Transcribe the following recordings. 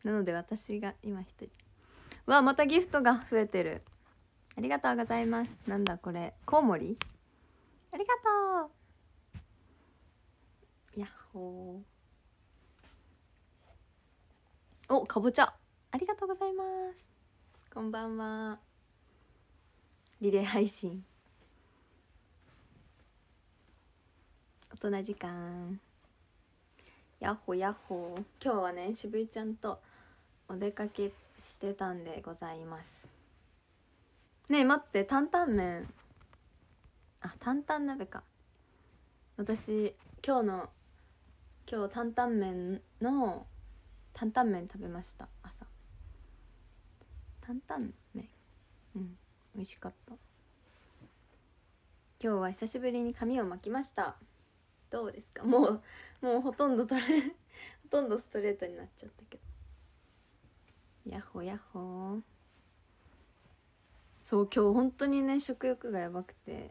なので私が今一人。わ、またギフトが増えてる。ありがとうございます。なんだこれ、コウモリ。ありがとう。やっほー。お、かぼちゃありがとうございます。こんばんは。リレー配信、大人時間。やっほやっほ。今日はね、渋井ちゃんとお出かけしてたんでございます。ねえ待って、担々麺、あ、担々鍋か。私今日担々麺食べました。朝担々麺、美味しかった。今日は久しぶりに髪を巻きました。どうですか？もうほとんどほとんどストレートになっちゃったけど。やっほやっほ。そう今日本当にね、食欲がやばくて、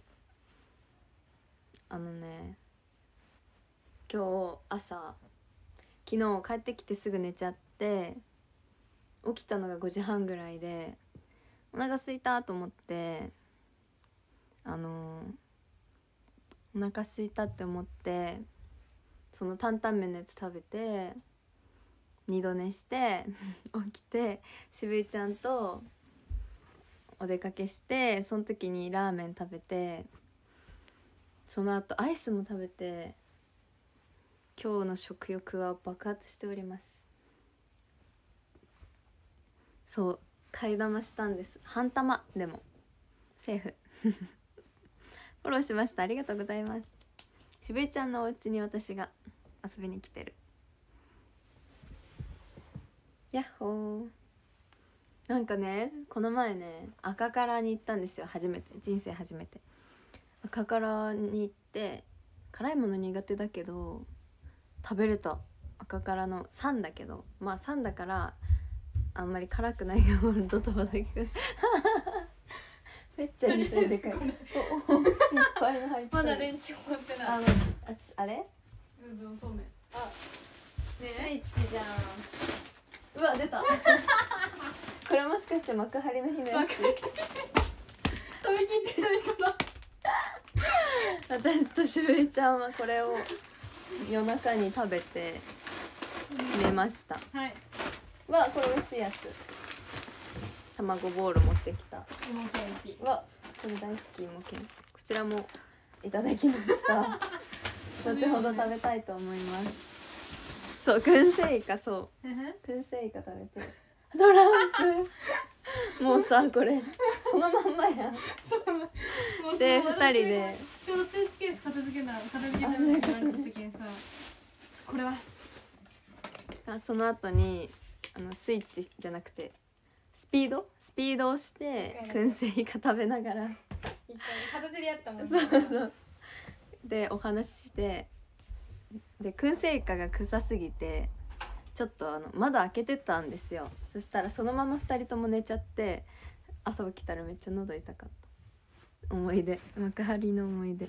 今日朝、昨日帰ってきてすぐ寝ちゃって、起きたのが5時半ぐらいで、お腹空いたと思って、お腹空いたって思ってその担々麺のやつ食べて二度寝して起きて渋井ちゃんとお出かけして、その時にラーメン食べて、その後アイスも食べて、今日の食欲は爆発しております。そう替え玉したんです。半玉でもセーフフォローしました。ありがとうございます。渋井ちゃんのお家に私が遊びに来てる。やっほー。なんかね、この前ね、赤からに行ったんですよ。初めて、人生初めて赤からに行って、辛いもの苦手だけど食べれた。赤からの3だけど、まあ3だからあんまり辛くないよ。ドタバタめっちゃ急いで帰る。いっぱい入ってる。 まだレンチ終わってない。 あれそうめん。あ、 スイッチじゃん。うわ出たこれもしかして幕張の日のやつ？ 食べきってないかな。私としゅういちゃんはこれを夜中に食べて寝ました。 はい。 わ、これ美味しいやつ。卵ボール持ってきた。わ、これ大好き。芋けんぴ、こちらもいただきました後ほど食べたいと思います。そう、燻製イカ、そう燻製イカ食べてトランプもうさ、これそのまんまやん。で、2人でちょうどスーツケース片付けたって言われた時にさ、これはその後にスイッチじゃなくてスピードをして燻製イカ食べながら片手でやったもんね。 そうでお話しして、で燻製イカが臭すぎてちょっと窓開けてたんですよ。そしたらそのまま2人とも寝ちゃって、朝起きたらめっちゃ喉痛かった。思い出、幕張の思い出。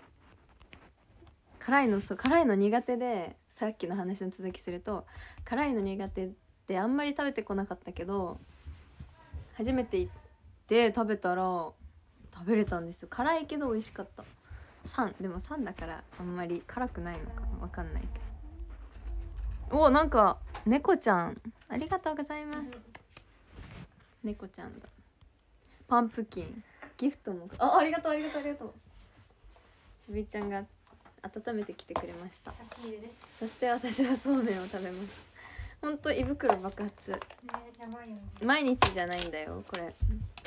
辛いの苦手で、さっきの話の続きすると、辛いの苦手であんまり食べてこなかったけど、初めて行って食べたら食べれたんですよ。辛いけど美味しかった。でも3だからあんまり辛くないのかな、わかんないけど。お、なんか猫ちゃん、ありがとうございます。猫ちゃんだ。パンプキンギフトも、ありがとう。しびちゃんが温めてきてくれました。 差し入れです。 そして私はそうめんを食べます。ほんと胃袋爆発。 やばいよね。 毎日じゃないんだよこれ。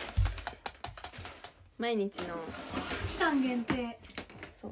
毎日の期間限定。 そう、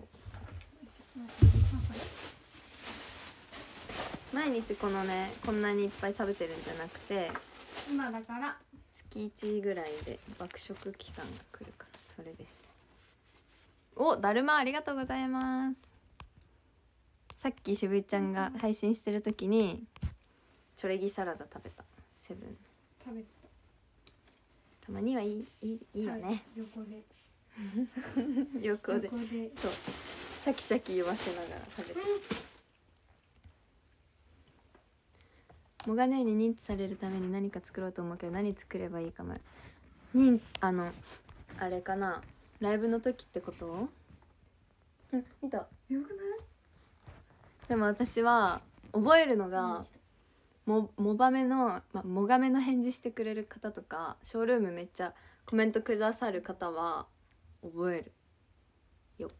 毎日このね、こんなにいっぱい食べてるんじゃなくて、 今だから月1ぐらいで爆食期間が来るから、それです。お、だるまありがとうございます。さっきしぶいちゃんが配信してる時にチョレギサラダ食べた。セブン食べてたまにはいいよね、 はい、横で横でそうシャキシャキ言わせながら食べて、 もがねに認知されるために何か作ろうと思うけど何作ればいいかも。あれかな、ライブの時ってこと？見た。 よくない？ でも私は覚えるのがもがめの返事してくれる方とか、ショールームめっちゃコメントくださる方は覚えるよ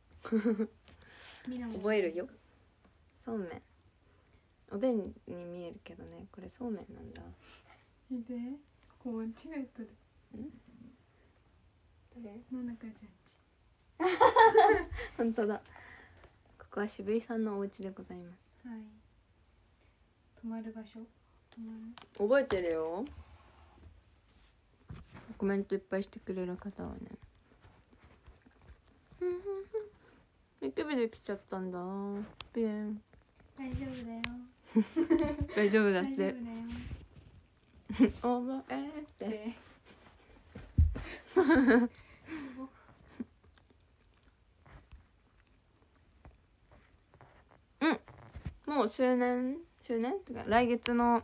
覚えるよ。そうめん、おでんに見えるけどね、これそうめんなんだ。 見て、ここ間違えとる。 どれ？ 野中ち本当だ。ここは渋井さんのお家でございます。 ゃんち。はい。泊まる場所。 覚えてるよ。コメントいっぱいしてくれる方はね。ニキビできちゃったんだ。ビエン。 大丈夫だよ。 大丈夫だっ大丈夫だよ。 て。覚えて。もう周年とか来月の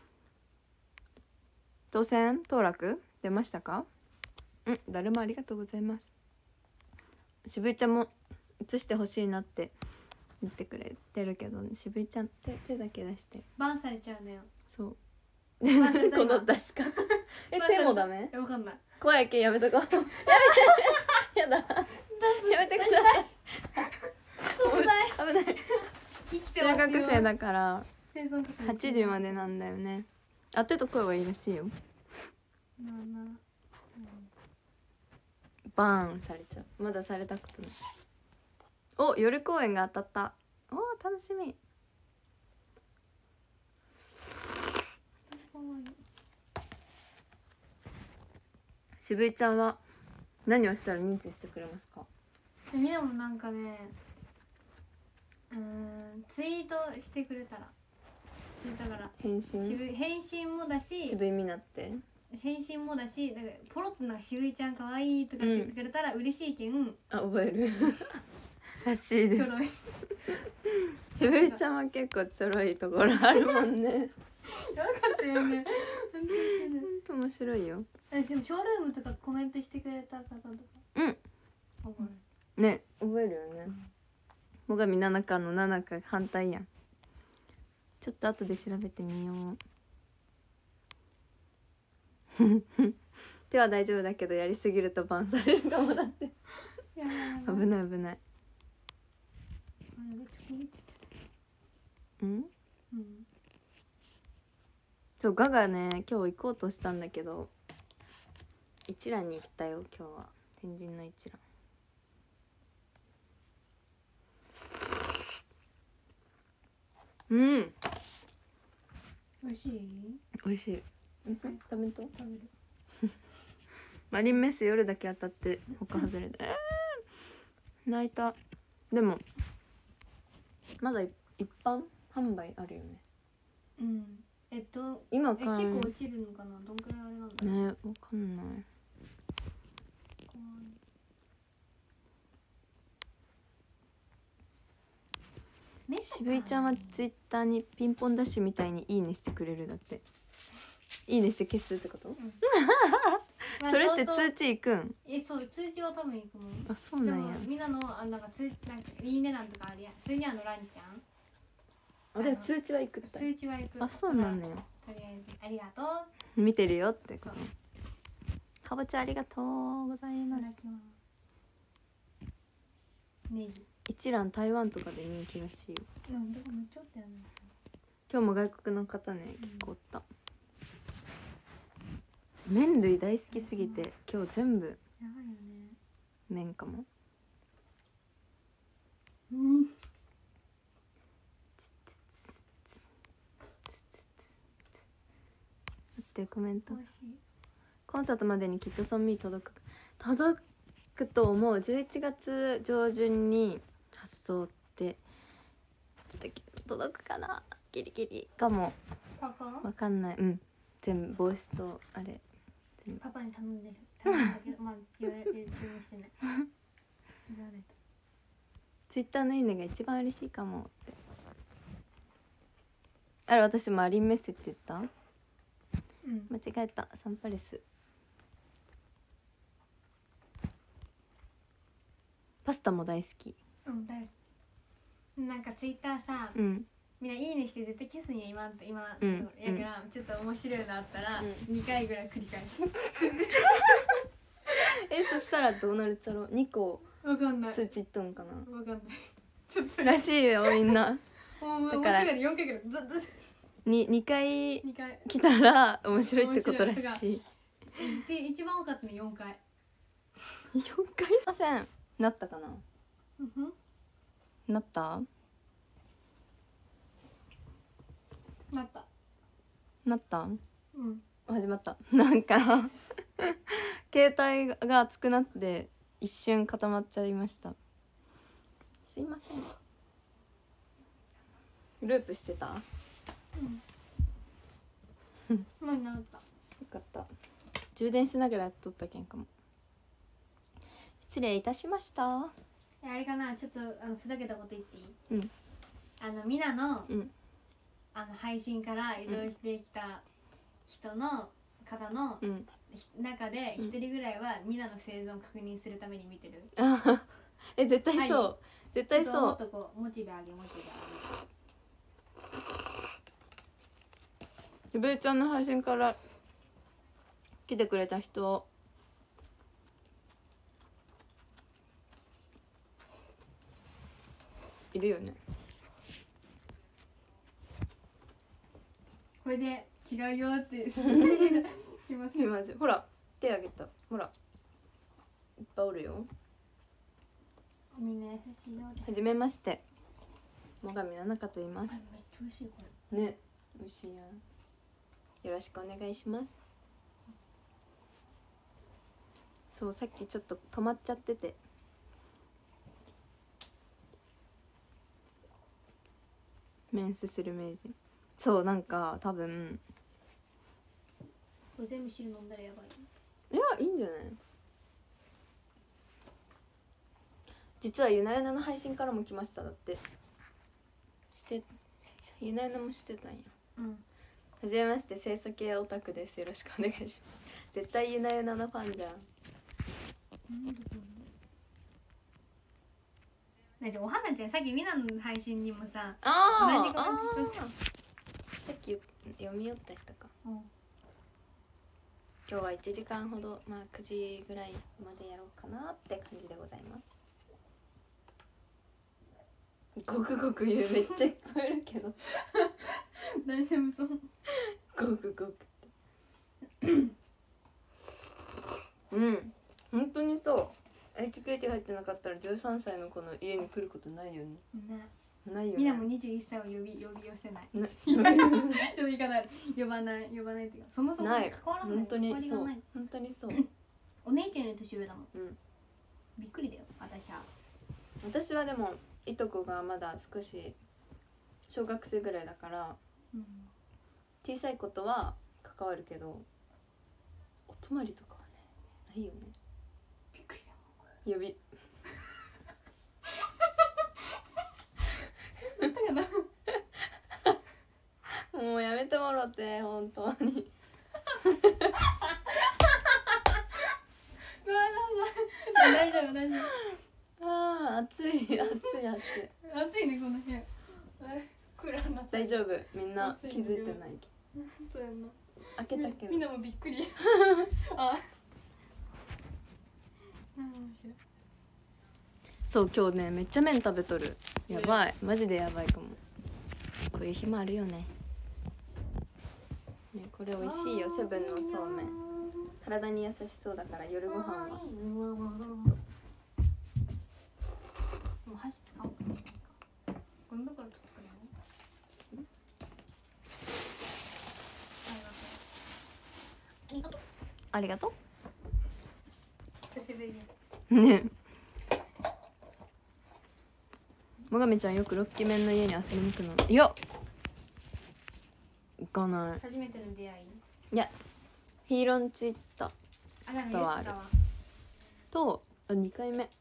当選当落出ましたか？誰もありがとうございます。渋井ちゃんも映してほしいなって言ってくれてるけど、渋井ちゃん手だけ出して。 バンされちゃうのよ。 そうバンされたこ今の出し方手もダメ？ わかんない。 怖いけんやめとこう。やめてやだやめてください。 そうだよ。 危ない。 生きてますよ。 中学生だから生存確率 8時までなんだよね。あ、手と声はいいらしいよ。バーンされちゃう。まだされたことない。お、夜公演が当たった。お、楽しみ。渋井ちゃんは何をしたら認知してくれますか？ みんなもなんかね、ツイートしてくれたら、だから返信返信もだし、 渋いみなって返信もだし、だからポロッとなんか渋いちゃん可愛いとかって言ってくれたら嬉しいけん、 あ、覚えるらしいです。 ちょろい。 渋井ちゃんは結構ちょろいところあるもんね。 よかったよね。 ほんと面白いよ。 でもショールームとかコメントしてくれた方とか覚えね、覚えるよね。最上七香の七香反対やん。ちょっと後で調べてみよう。手は大丈夫だけどやりすぎるとバンされるかもだって。 る。いや危ない危ない。うんそう、ガがね今日行こうとしたんだけど一蘭に行ったよ。今日は天神の一蘭。 美味しい？ 美味しい。食べと？ 食べる。 マリンメッセ夜だけ当たって他外れた。泣いた。でもまだ一般販売あるよね。今結構落ちるのかな。どんくらいあれなんだろうね、わかんない。渋井ちゃんはツイッターにピンポンダッシュみたいにいいねしてくれるだって。いいねして消すってこと？それって通知いくん？ そう、通知は多分いくもん。 あ、そうなんや。 みんなのなんかいいねなんとかあるやん。それにランちゃん。 あ、でも通知はいくった。 通知はいく。 あ、そうなんだよ。 とりあえずありがとう。見てるよってこと。かぼちゃありがとうございます。 ネギ。 一蘭台湾とかで人気らしいよ。 だからめっちゃおったよね。 今日も外国の方ね、結構おった。麺類大好きすぎて今日全部やばいよね。 麺かも。 待ってコメント。 美味しい。 コンサートまでにきっとソンミー届くと思う。11月上旬に発送って届くかな。ギリギリかも。わかんない。全部帽子とあれパパに頼んでる。頼んだけど、まあ注文してない。ツイッターのいいねが一番嬉しいかもって。 あれ私マリンメッセって言った？ うん間違えた。サンパレス。パスタも大好き。 うん大好き。なんかツイッターさ、 うんみんないいねして絶対キスに今のとうんやからちょっと面白いのあったらうん 2回ぐらい繰り返す。 そしたらどうなるっちゃろう。2個わかんない。 通知いっとんかなわかんない。ちょっとらしいよみんな。 もう面だから白いで4回ぐらいずっと 2回 2回来たら面白いってことらしい。 で一番多かったの4回。 4回ません。なったかな。 うんなったなった。 なったうん始まった。なんか携帯が熱くなって一瞬固まっちゃいました。すいません。ループしてた？よ何なった。 かった。充電しながらやっとったけんかも。失礼いたしました。 あれかな、ちょっとふざけたこと言っていい？ うんみなのうん配信から移動してきた人の方のうん中で一人ぐらいはみなの生存を確認するために見てる。 あ絶対そう、 は絶対もそう。 っとこうモチベ上げモチベゆべえちゃんの配信から来てくれた人いるよね。 これで違うよってします。 すいません。ほら手あげた。ほらいっぱいおるよ。 みんな優しいよ。 はじめまして。最上奈々香と言います。 めっちゃ美味しいこれ。 ね、美味しいやん。よろしくお願いします。そうさっきちょっと止まっちゃってて。メンスする名人。そうなんか多分これ全部汁飲んだらやばい。 いやいいんじゃない。実はゆなゆなの配信からも来ました。だってしてゆなゆなもしてたんや。 うん。 はじめまして清楚系オタクです。よろしくお願いします。絶対ゆなゆなのファンじゃん。 なんかお花ちゃんさっきみなの配信にもさ、 あ同じ感じさっき読み寄った人か。 うん、 今日は1時間ほど、まあ9時ぐらいまでやろうかなって感じでございます。ごくごく言うめっちゃ聞こえるけど大丈夫そう。 ごくごくってうん本当にそう。HKT 入ってなかったら13歳の子の家に来ることないよね。 ね、 ないよね。 みなも21歳を呼び寄せない。 なちょっと言い方ある。呼ばないっていうか、そもそも関ないわらない。 本当にそう関わりがない。 本当にそうお姉ちゃんより年上だもん。 うんびっくりだよ私は。 私はでもいとこがまだ少し小学生ぐらいだからうん、 小さい子とは関わるけどお泊まりとかはねないよね。 びっくりした。 呼びなんだかな。 もうやめてもろて本当にごめんなさい。大丈夫大丈あー暑い暑い暑い夫。暑いねこの部屋。クーラーなさい。 大丈夫みんな暑い気づいてないけそうやんな。 ど開けたけどみんなもびっくり。あ。面白い。 そう今日ねめっちゃ麺食べとる。やばいマジでやばいかも。こういう日もあるよね。ねこれ美味しいよセブンのそうめん。体に優しそうだから夜ご飯は。 もう箸使おうかな。ゴミ袋取ってくれる？ありがとう。 ありがと久しぶりに。 うね。もがみちゃんよくロッキーメンの家に遊びに行くの？いや行かない。 初めての出会い。 いやヒーロンチ行ったあ、なんか言ってたわ。 と2回目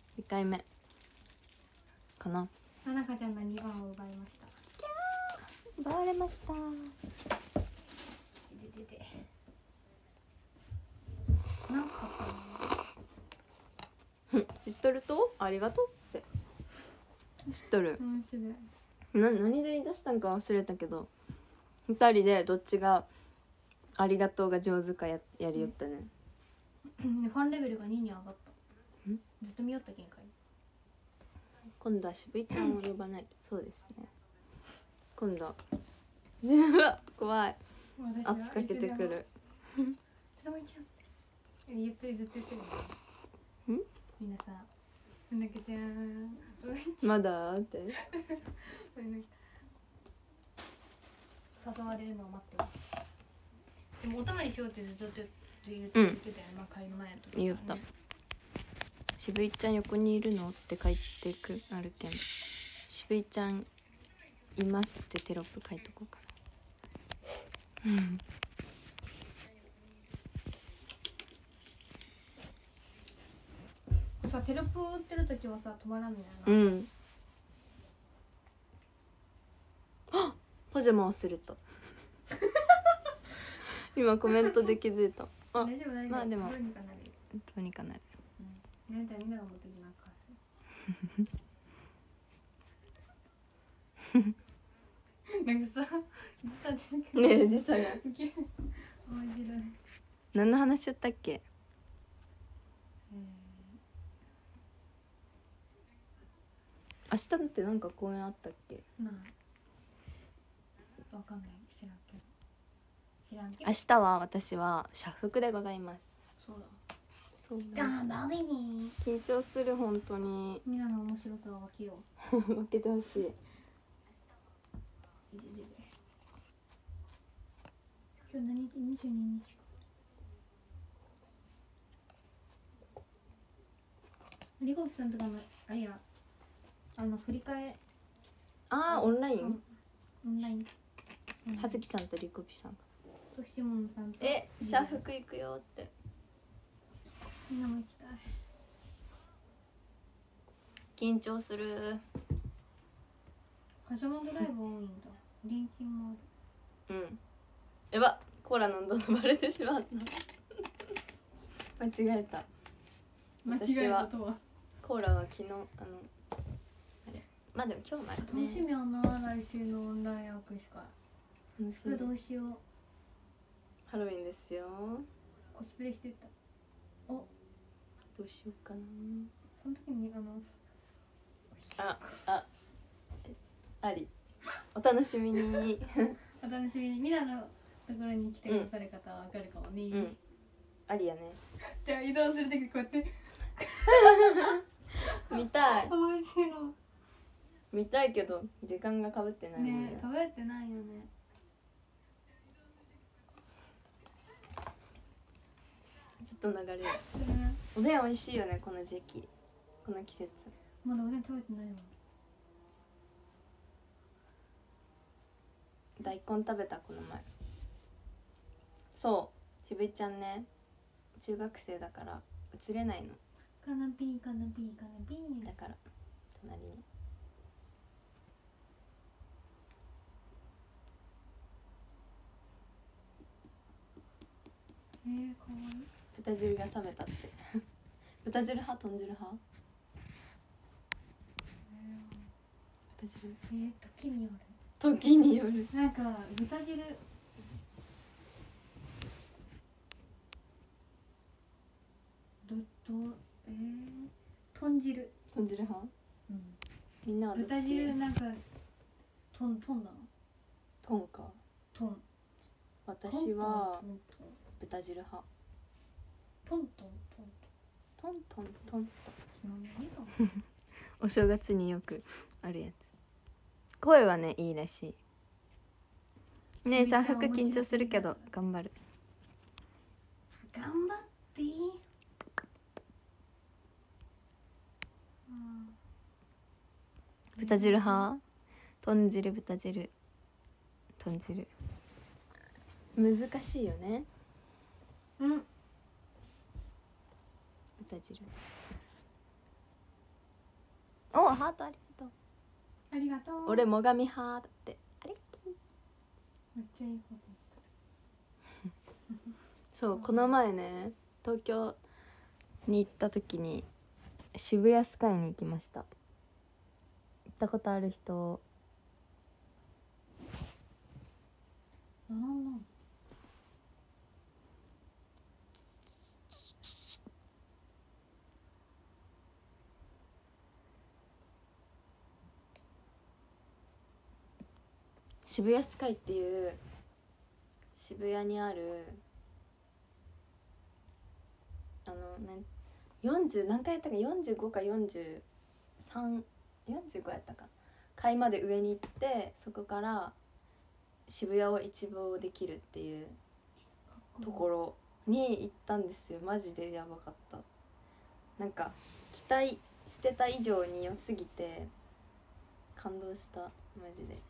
かな。 ななかちゃんの2番を奪いました。 奪われました。 でなんか知っとるとありがとうって知っとる。 面白い。 何で言い出したんか忘れたけど、2人でどっちがありがとうが上手かやりよったね。 ファンレベルが2に上がった。ずっと見よったけんかい。 今度は渋井ちゃんを呼ばないと。そうですね。今度は怖い。圧かけてくる。 つもいちゃん言ってずっと言ってるんみんなさ、なんだっけちゃんまだって誘われるのを待ってます。でもおたまにしようってずっと言ってたよね。まあ仮の前の時からね。 言った。渋井ちゃん横にいるのって書いてくあるけん、渋井ちゃんいますってテロップ書いとこうかな。 さ、テロップ打ってる時はさ止まらんのやな。 パジャマ忘れた。今コメントで気づいた。あ、 大丈夫大丈夫。 まあでもどうにかなる。 どうにかなる。 大体みんなが持ってきなんかなんかさ、時差出てくる。 ねえ時差が。 面白い。 何の話しよったっけ？明日だってなんか公演あったっけ？ なあ、わかんない。知らんけど。知らんけど。 明日は私は社服でございます。 そうだ。 そう頑張れに。 緊張する本当に。 みんなの面白さを分けよ分けてほしい。 今日何日？22日か。リコピさんとかのあれや、振り替え。 ああオンライン？ オンライン。 葉月さんとリコピさんが。 としものさんと。 社服行くよって。 みんなも行きたい。 緊張する。 はしゃまドライブ多いんだ。臨近もある。 やば、コーラ飲んだのバレてしまった。間違えた。 間違えたとは。 コーラは昨日あれ、まあでも今日もあるね。 楽しみやな、来週のオンライン握手会。それどうしよう。 ハロウィンですよ。 コスプレしてた。お、 どうしようかな。 その時にあり。お楽しみに。 お楽しみに。みんなのところに来てくださる方はわかるかもね。 ありやね。 じゃあ移動する時こうやって。 見たい。 面白い。 見たいけど時間がかぶってないもんね。かぶってないよね。 ずっと流れる。おでん美味しいよねこの時期、この季節。 まだおでん食べてないわ。 大根食べたこの前。そう渋井ちゃんね、中学生だから映れないの。 カナピーカナピーカナピー。 だから隣に。 かわいい。 豚汁が冷めたって。豚汁派豚汁派？豚汁。 時による。 時による。 なんか豚汁。豚汁。 豚汁派？みんなはどっち？ 豚汁なんかトンだな。 トンか。 トン。 私は豚汁派。 トン。 お正月によくあるやつ。声はねいいらしいね。社服緊張するけど頑張る。 頑張っていい。 豚汁派？豚汁豚汁豚汁難しいよね。豚汁。おハートありがとう。 ありがとう。 俺もがみ派だって。あれめっちゃいいこと言っそうこの前ね東京に行った時に渋谷スカイに行きました。行ったことある人？ た。なんなん。 渋谷スカイっていう渋谷にある40何回やったか45か4345やったか階まで上に行ってそこから渋谷を一望できるっていうところに行ったんですよ。マジでやばかった。なんか期待してた以上に良すぎて感動した。マジで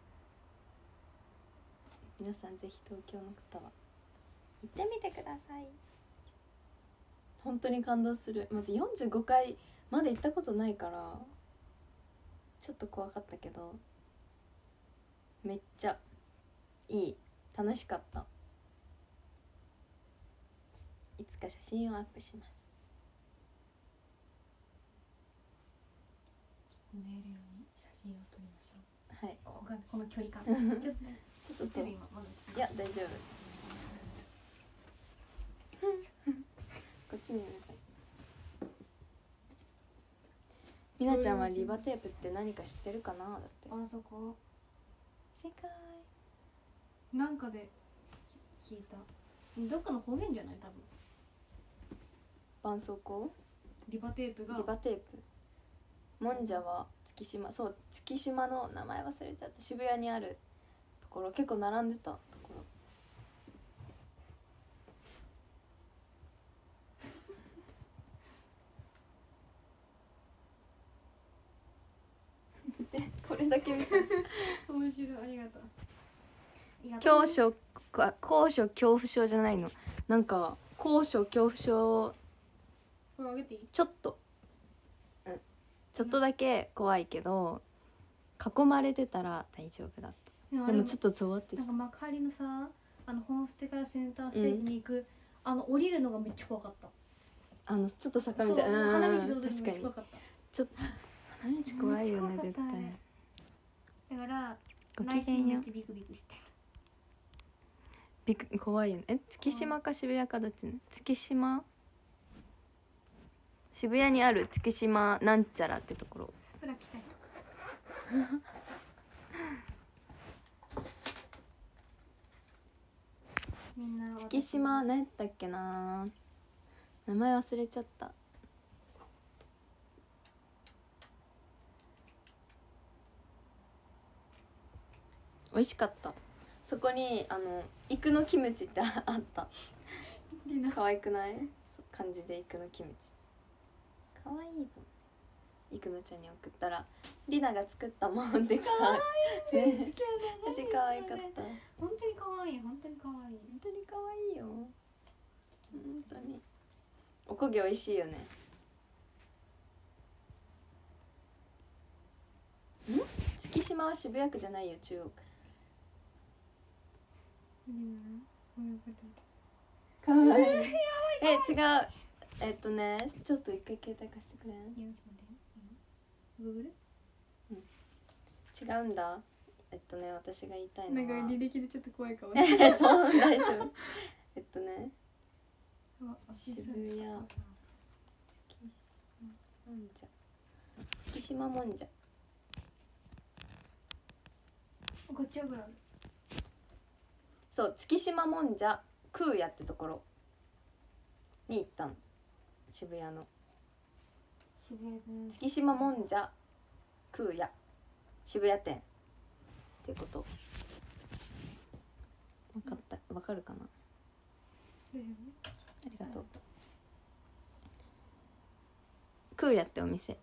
皆さんぜひ東京の方は行ってみてください。本当に感動する。まず45階まで行ったことないからちょっと怖かったけどめっちゃいい。楽しかった。いつか写真をアップします。 寝るように写真を撮りましょう。 はい。 ここがこの距離感。ちょっとね。 ちょっと映る今まだ映る。 いや大丈夫。こっちにいる。みなちゃんはリバテープって何か知ってるかな？だってあそこ正解。 なんかで聞いた。どっかの方言じゃない多分。 絆創膏？ リバテープがリバテープ。もんじゃは月島。そう月島の名前忘れちゃった。渋谷にあるところ結構並んでたところ。これだけ見て面白い。ありがとう。 高所恐怖症じゃないの。なんか高所恐怖症これあげていい？ ちょっとだけ怖いけど囲まれてたら大丈夫だった。でもちょっとゾワってなんか幕張のさ本ステからセンターステージに行く、降りるのがめっちゃ怖かった。 ちょっと坂みたいな。 花道の踊りめっちゃ怖かった。 ちょっと花道怖いよね絶対。 だからご内きげんよう。 心めっちゃビクビクしてる。 怖いよね。月島か渋谷かどっち？月島？渋谷にある月島なんちゃらってところ。 スプラ来たりとか。みんな月島何やったっけな、名前忘れちゃった。美味しかった。そこにイクのキムチってあった可愛くない？感じでイクのキムチ可愛いと思ってイクのちゃんに送ったらリナが作ったもんできた。 可愛い。 ね、私可愛かった。 本当に可愛い。本当に可愛い。 本当に可愛いよ。本当におこげ美味しいよね。月島は渋谷区じゃないよ、中央区。かわいい。違う。ちょっと一回携帯貸してくれん？ グーグル？ 違うんだ。私が言いたいのはなんか履歴でちょっと怖いかも。 そう大丈夫。渋谷月島もんじゃ。 こっちはぐらい。 そう月島もんじゃ空也ってところに行ったの。渋谷の月島もんじゃ空也渋谷店ってことわかるかな？ありがとう。空也ってお店。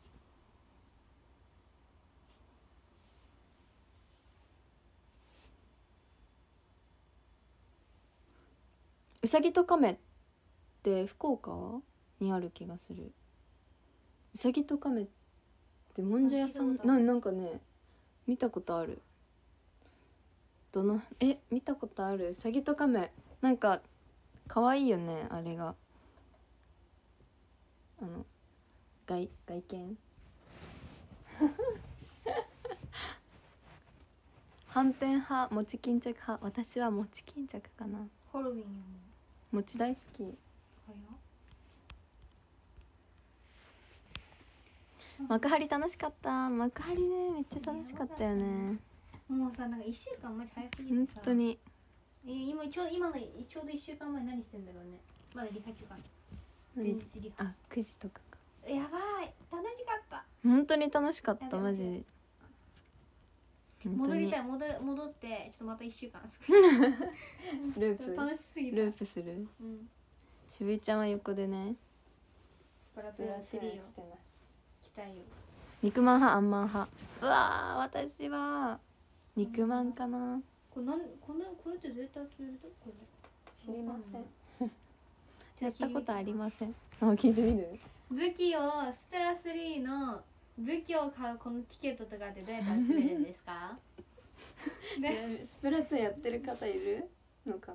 うさぎと亀って福岡にある気がする。うさぎと亀ってもんじゃ屋さんなんかね見たことある。 見たことある？サギとカメ、なんか可愛いよねあれが。外見はんぺん派、餅巾着派。私は餅巾着かな。 ハロウィンやもん。 餅大好き。 早っ。 幕張楽しかった。幕張ね、めっちゃ楽しかったよね。 もうさ、なんか1週間マジ早すぎるさ。 本当に。 今のちょうど1週間前何してんだろうね。まだリハ中かな。前日リハ。 あ、9時とかか。 やばい、楽しかった。 本当に楽しかったマジで。 戻りたい、戻ってちょっとまた1週間ループ楽しすぎた。 ループする。 うん。 渋井ちゃんは横でね、 スプラトゥーン3をしてます。 期待よ。 肉まん派、あんまん派。うわー、私は肉まんかな。 これってどうやって集めると？これ知りません。やったことありません。聞いてみる？ 武器をスプラ3の武器を買うこのチケットとかってどうやって集めるんですか？ね、 スプラトゥーンやってる方いるのかな。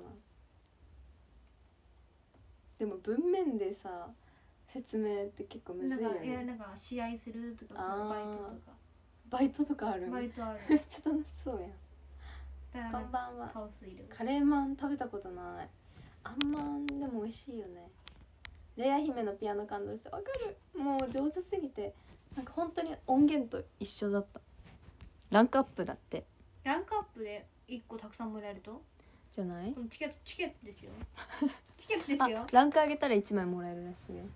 でも文面でさ説明って結構むずいよね。 なんか試合するとかバイトとかある。 バイトある。 めっちゃ楽しそうやん。こんばんは。 カオスいる。 カレーマン食べたことない。あんまんでも美味しいよね。レア姫のピアノ感動してわかる。もう上手すぎてなんか本当に音源と一緒だった。ランクアップだって。 ランクアップで1個たくさんもらえるとじゃない？ このチケットですよ。チケットですよ。 ランク上げたら1枚もらえるらしいよ。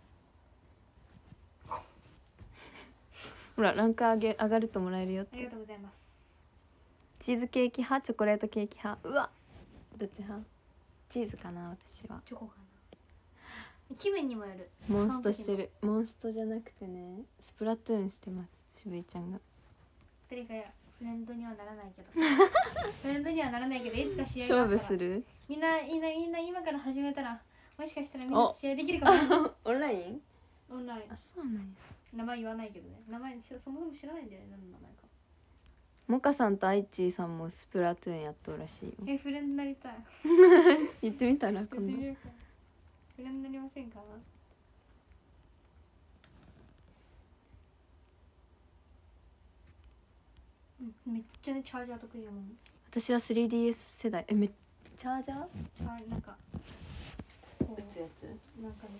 ほらランク上がるともらえるよって。 ありがとうございます。 チーズケーキ派、チョコレートケーキ派。うわ、どっち派？チーズかな私は。 チョコかな。気分にもよる。 モンストしてる。モンストじゃなくてね、スプラトゥーンしてます渋井ちゃんが。 誰かフレンドにはならないけどフレンドにはならないけどいつか試合があったら勝負する？みんな今から始めたらもしかしたらみんな試合できるかも。 オンライン？ オンライン。 あ、そうなんや。 名前言わないけどね。名前そもそも知らないんだよね。何の名前か。 モカさんとアイチーさんもスプラトゥーンやっとるらしいよ。 フレンドになりたい。 言ってみたら今度。 フレンドになりませんか？めっちゃねチャージャー得意やもん。 私は 3DS 世代。チャージャー？ なんか打つやつ？ なんかね。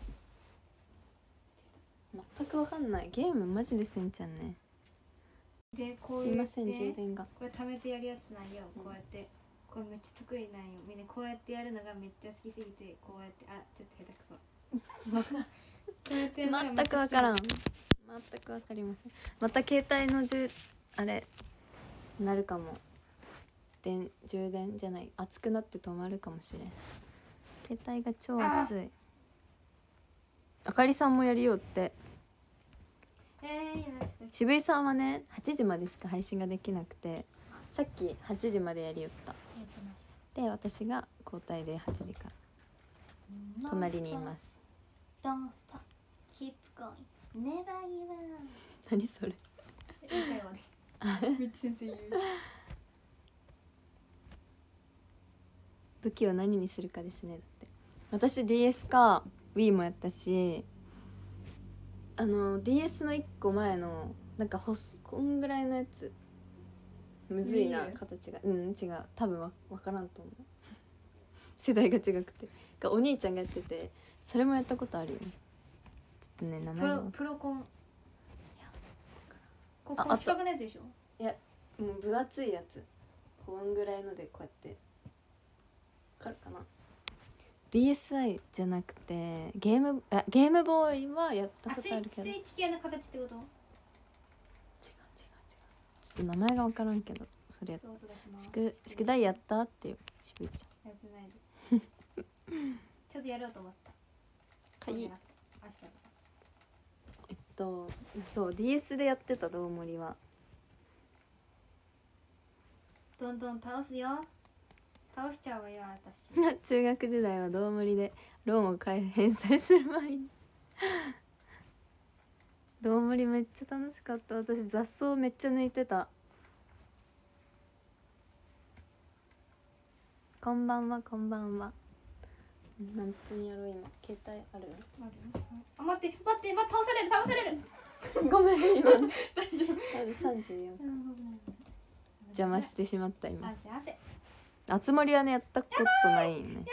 全くわかんない。ゲームマジでせんちゃんね。 でこういうすいません充電が。 これ貯めてやるやつなんよ。こうやってこれめっちゃ得意なんよ。みんなこうやってやるのがめっちゃ好きすぎてこうやってちょっと下手くそ。こうやってやるのがめっちゃ好き。 全くわからん。全くわかりません。また携帯のあれなるかも。充電じゃない、熱くなって止まるかもしれん。携帯が超熱い。あかりさんもやりようって。渋井さんはね8時までしか配信ができなくて、さっき8時までやりよった。で私が交代で8時から隣にいます。 Don't stop, keep going, never give up。 何それ？ めっちゃ先生言う。 武器は何にするかですね。だって私 DS か Wii もやったし、DS の1個前のなんかこんぐらいのやつ、むずいな形が。違う、多分分からんと思う。世代が違くてお兄ちゃんがやってて、それもやったことあるよね。ちょっとね名前がプロコン。こあ四角のやつでしょ？ いやもう分厚いやつ、こんぐらいのでこうやって分かるかな。 DSi じゃなくてゲームボーイはやったことあるけど、 スイッチ系の形ってこと？ 違うちょっと名前が分からんけど、それや宿題やったっていう渋いちゃん。 やってないですちょっとやろうと思った。 はい。そう DS でやってたどうもりは。 どんどん倒すよ。倒しちゃうわよ私。 中学時代はどうもりでローンを返済する毎日。どうもりめっちゃ楽しかった。私雑草めっちゃ抜いてた。 こんばんはこんばんは。何分やろう今。携帯ある？ あるよ。あ、待って待って待って、倒される。 ごめん今。 大丈夫。 まず34。邪魔してしまった今。 汗。 あつ森はねやったことないよね。やめてくれ。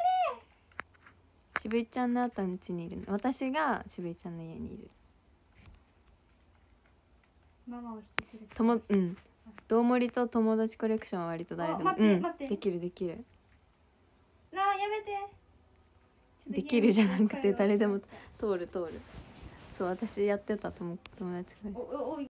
渋井ちゃんのあたん家にいるの。私が渋井ちゃんの家にいる。 ママを引き連れて。 うん。どうもりと友達コレクションは割と誰でも。 待ってできるできる。 なあ、やめて。 できるじゃなくて誰でも通る。そう私やってた友達コレクション。 おい